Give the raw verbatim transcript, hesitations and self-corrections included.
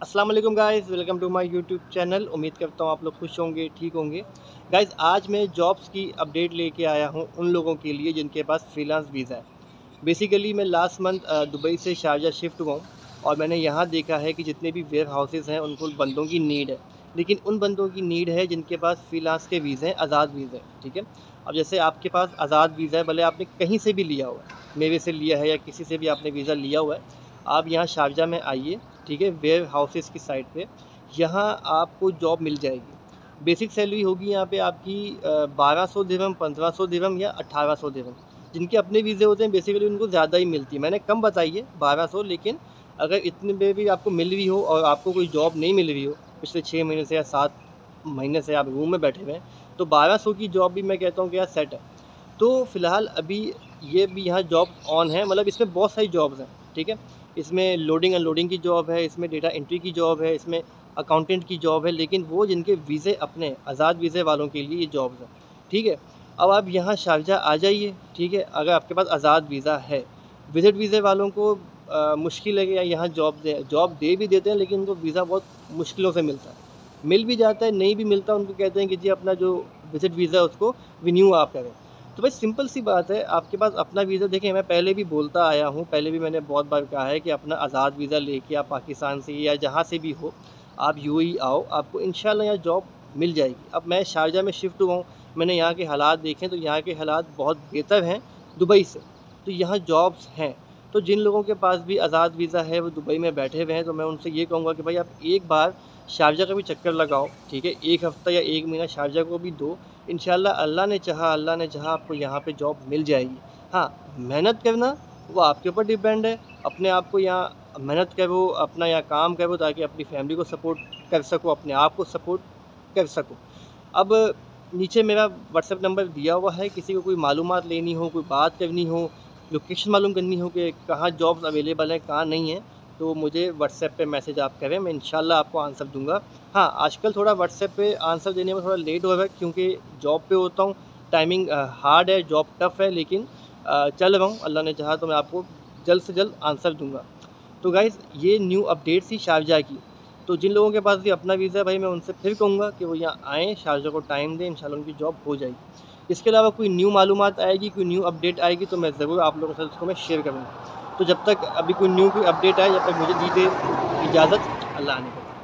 अस्सलाम वालेकुम guys, welcome to my YouTube channel. उम्मीद करता हूँ आप लोग खुश होंगे, ठीक होंगे। गाइस आज मैं जॉब्स की अपडेट लेके आया हूँ उन लोगों के लिए जिनके पास फ्रीलांस वीज़ा है। बेसिकली मैं लास्ट मंथ दुबई से शारजा शिफ्ट हुआ हूँ और मैंने यहाँ देखा है कि जितने भी वेयर हाउसेज़ हैं उनको बंदों की नीड है, लेकिन उन बंदों की नीड है जिनके पास फ्रीलांस के वीज़े हैं, आज़ाद वीज़े हैं, ठीक है। अब जैसे आपके पास आज़ाद वीज़ा है, भले आपने कहीं से भी लिया हुआ है, मेरे से लिया है या किसी से भी आपने वीज़ा लिया हुआ है, आप यहाँ शारजा में आइए, ठीक है, वेयर हाउसेस की साइट पे। यहाँ आपको जॉब मिल जाएगी। बेसिक सैलरी होगी यहाँ पे आपकी बारह सौ दिरहम, पंद्रह सौ दिरहम या अट्ठारह सौ दिरहम। जिनके अपने वीज़े होते हैं बेसिकली उनको ज़्यादा ही मिलती है। मैंने कम बताई है बारह सौ, लेकिन अगर इतने में भी आपको मिल रही हो और आपको कोई जॉब नहीं मिल रही हो पिछले छः महीने से या सात महीने से आप रूम में बैठे हुए हैं, तो बारह सौ की जॉब भी मैं कहता हूँ कि यार सेट है। तो फ़िलहाल अभी ये भी यहाँ जॉब ऑन है, मतलब इसमें बहुत सारी जॉब्स हैं, ठीक है। इसमें लोडिंग अनलोडिंग की जॉब है, इसमें डेटा एंट्री की जॉब है, इसमें अकाउंटेंट की जॉब है, लेकिन वो जिनके वीज़े अपने आज़ाद वीज़े वालों के लिए ये जॉब्स हैं, ठीक है। अब आप यहाँ शारजा आ जाइए, ठीक है, अगर आपके पास आज़ाद वीज़ा है। विज़िट वीज़े वालों को आ, मुश्किल है कि यहाँ जॉब दे जॉब दे भी देते हैं, लेकिन उनको वीज़ा बहुत मुश्किलों से मिलता है। मिल भी जाता है, नहीं भी मिलता, उनको कहते हैं कि जी अपना जो विज़िट वीज़ा है उसको रिन्यू आप करें। तो भाई सिंपल सी बात है, आपके पास अपना वीज़ा देखें, मैं पहले भी बोलता आया हूँ, पहले भी मैंने बहुत बार कहा है कि अपना आज़ाद वीज़ा लेके आप पाकिस्तान से या जहाँ से भी हो आप यूएई आओ, आपको इंशाल्लाह यहाँ जॉब मिल जाएगी। अब मैं शारजा में शिफ्ट हुआ हूँ, मैंने यहाँ के हालात देखें तो यहाँ के हालात बहुत बेहतर हैं दुबई से, तो यहाँ जॉब्स हैं। तो जिन लोगों के पास भी आज़ाद वीज़ा है वो दुबई में बैठे हुए हैं, तो मैं उनसे ये कहूँगा कि भाई आप एक बार शारजा का भी चक्कर लगाओ, ठीक है, एक हफ़्ता या एक महीना शारजा को भी दो। इंशाल्लाह अल्लाह ने चाहा अल्लाह ने चाहा आपको यहाँ पे जॉब मिल जाएगी। हाँ, मेहनत करना वो आपके ऊपर डिपेंड है। अपने आप को यहाँ मेहनत करो, अपना यहाँ काम करो ताकि अपनी फैमिली को सपोर्ट कर सको, अपने आप को सपोर्ट कर सको। अब नीचे मेरा व्हाट्सएप नंबर दिया हुआ है, किसी को कोई मालूमात लेनी हो, कोई बात करनी हो, लोकेशन मालूम करनी हो कि कहाँ जॉब्स अवेलेबल हैं, कहाँ नहीं है, तो मुझे व्हाट्सएप पे मैसेज आप करें, मैं इंशाल्लाह आपको आंसर दूंगा। हाँ, आजकल थोड़ा व्हाट्सएप पे आंसर देने में थोड़ा लेट हो रहा है क्योंकि जॉब पे होता हूँ, टाइमिंग हार्ड है, जॉब टफ़ है, लेकिन अ, चल रहा हूँ। अल्लाह ने चाहा तो मैं आपको जल्द से जल्द आंसर दूंगा। तो गाइज़ ये न्यू अपडेट थी शारजा की। तो जिन लोगों के पास भी अपना वीज़ा है भाई, मैं उनसे फिर कहूँगा कि वो यहाँ आएँ, शारजा को टाइम दें, इंशाल्लाह उनकी जॉब हो जाएगी। इसके अलावा कोई न्यू मालूमात आएगी, कोई न्यू अपडेट आएगी तो मैं ज़रूर आप लोगों के साथ उसको मैं शेयर करूँगा। तो जब तक अभी कोई न्यू कोई अपडेट आए, जब तक मुझे दीजिए इजाज़त, अल्लाह ने।